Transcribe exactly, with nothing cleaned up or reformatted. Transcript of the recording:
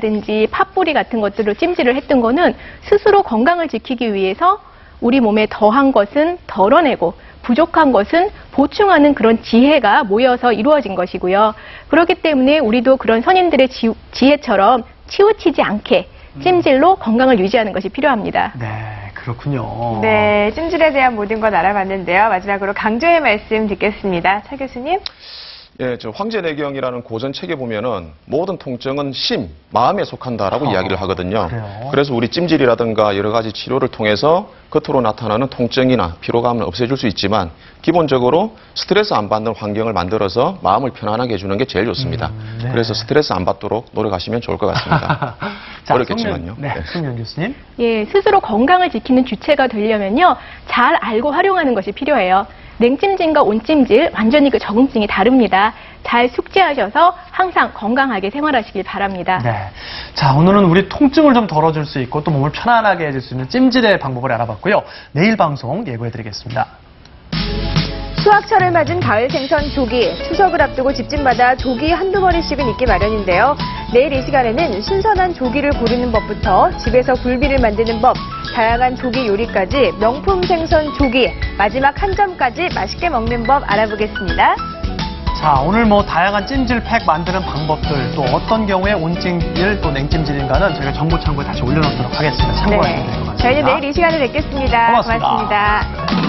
꿀이라든지 팥뿌리 같은 것들로 찜질을 했던 거는 스스로 건강을 지키기 위해서 우리 몸에 더한 것은 덜어내고 부족한 것은 보충하는 그런 지혜가 모여서 이루어진 것이고요. 그렇기 때문에 우리도 그런 선인들의 지, 지혜처럼 치우치지 않게 찜질로 건강을 유지하는 것이 필요합니다. 네, 그렇군요. 네, 찜질에 대한 모든 것 알아봤는데요. 마지막으로 강조의 말씀 듣겠습니다. 차 교수님. 예, 저 황제내경이라는 고전 책에 보면은 모든 통증은 심, 마음에 속한다라고 어, 이야기를 하거든요. 그래요? 그래서 우리 찜질이라든가 여러 가지 치료를 통해서 겉으로 나타나는 통증이나 피로감을 없애줄 수 있지만 기본적으로 스트레스 안 받는 환경을 만들어서 마음을 편안하게 해주는 게 제일 좋습니다. 음, 네. 그래서 스트레스 안 받도록 노력하시면 좋을 것 같습니다. 자, 어렵겠지만요. 송년, 네, 송년 교수님. 예, 스스로 건강을 지키는 주체가 되려면요, 잘 알고 활용하는 것이 필요해요. 냉찜질과 온찜질 완전히 그 적응증이 다릅니다. 잘 숙지하셔서 항상 건강하게 생활하시길 바랍니다. 네. 자, 오늘은 우리 통증을 좀 덜어줄 수 있고 또 몸을 편안하게 해줄 수 있는 찜질의 방법을 알아봤고요. 내일 방송 예고해드리겠습니다. 수확철을 맞은 가을 생선 조기, 추석을 앞두고 집집마다 조기 한두 마리씩은 있기 마련인데요. 내일 이 시간에는 신선한 조기를 고르는 법부터 집에서 굴비를 만드는 법, 다양한 조기 요리까지 명품 생선 조기, 마지막 한 점까지 맛있게 먹는 법 알아보겠습니다. 자, 오늘 뭐 다양한 찜질팩 만드는 방법들, 또 어떤 경우에 온찜질 또 냉찜질인가는 저희가 정보 창구에 다시 올려놓도록 하겠습니다. 참고하시면 될 것 같습니다. 저희는 내일 이 시간에 뵙겠습니다. 고맙습니다. 고맙습니다.